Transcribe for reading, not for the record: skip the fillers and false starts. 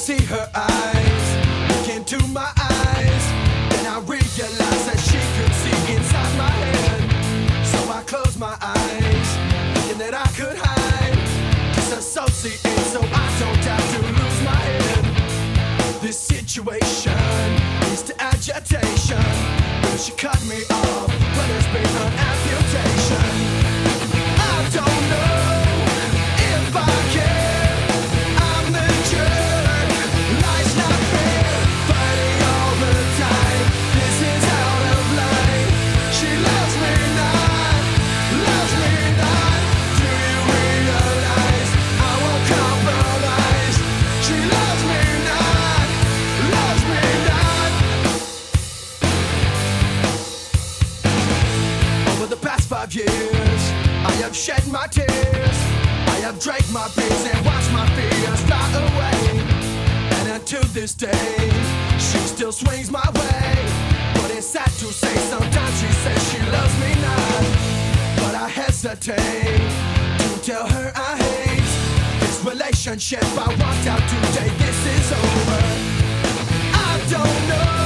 see her eyes look into my eyes, and I realized that she could see inside my head. So I closed my eyes, thinking that I could hide, disassociate so I don't have to lose my head. This situation leads to agitation. Will she cut me off? Well, there's been an amputation. I don't know if I can. I'm the jerk. Life's not fair. Fighting all the time. This is out of line. She loves me not. Loves me not. Do you realize I won't compromise? She loves me not. Loves me not. Over the past 5 years, I have shed my tears. I have drank my beers and watched my fears fly away. And until this day, she still swings my way. But it's sad to say, sometimes she says she loves me not. But I hesitate to tell her I hate this relationship. I walked out today, this is over. I don't know